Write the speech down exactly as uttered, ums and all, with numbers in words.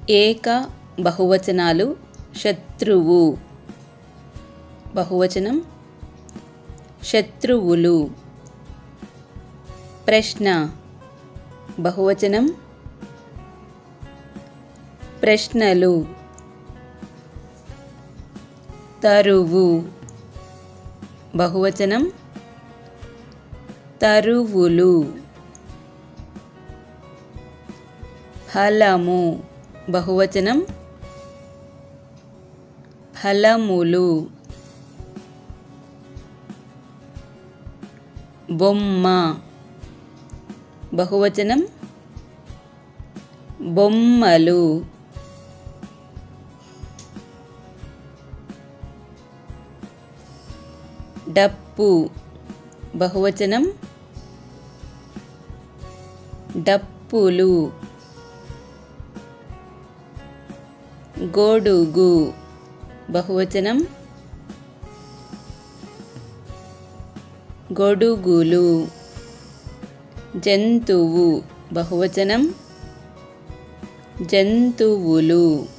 ఏక బహువచనాలు శత్రువు బహువచనం శత్రువులు. ప్రశ్న బహువచనం ప్రశ్నలు. తరువు బహువచనం తరువులు. ఫలము బహువచనం ఫలములు. బొమ్మ బహువచనం బొమ్మలు. డప్పు బహువచనం డప్పులు. గొడుగు బహువచనం గొడుగులు. జంతువు బహువచనం జంతువులు.